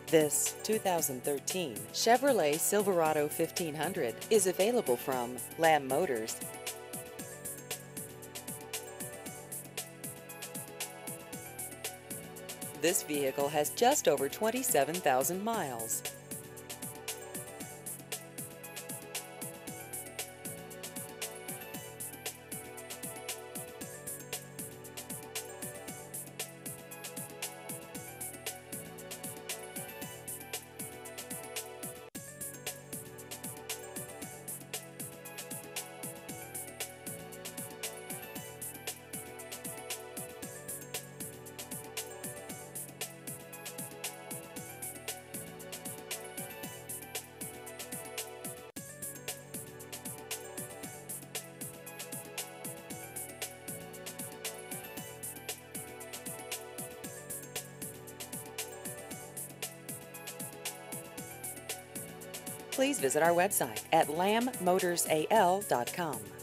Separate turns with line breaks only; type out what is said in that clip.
This 2013 Chevrolet Silverado 1500 is available from Lamb Motors. This vehicle has just over 27,000 miles. Please visit our website at lambmotorsal.com.